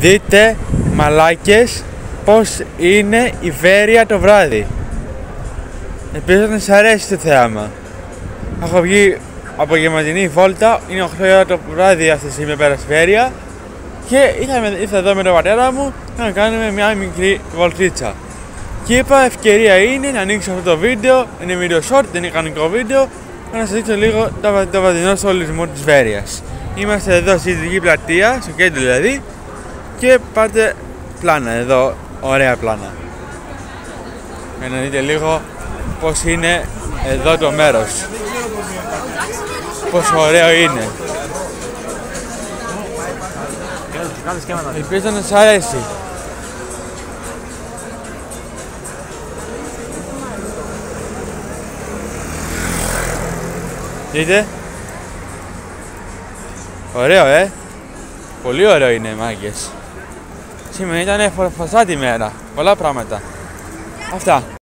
δείτε, μαλάκες, πως είναι η Βέρεια το βράδυ. Ελπίζω να σας αρέσει το θέαμα. Έχω βγει από γεματινή βόλτα, είναι 8 ώρα το βράδυ αυτή τη στιγμή πέρα στη Βέρεια και ήρθα εδώ με τον πατέρα μου να κάνουμε μια μικρή βολτίτσα. Και είπα, ευκαιρία είναι να ανοίξω αυτό το βίντεο, είναι video short, δεν είναι κανονικό βίντεο, να σας δείξω λίγο το βραδινό στολισμό της Βέρειας. Είμαστε εδώ στη Δυτική Πλατεία, στο κέντρο δηλαδή, και πάτε πλάνα εδώ, ωραία πλάνα. Για να δείτε λίγο πως είναι εδώ το μέρος. Πόσο ωραίο είναι. Ελπίζω να σας αρέσει. Δείτε. Ωραίο, πολύ ωραίο είναι, μάγκες. Σήμερα ήταν φωσάτη μέρα. Πολλά πράγματα. Αυτά.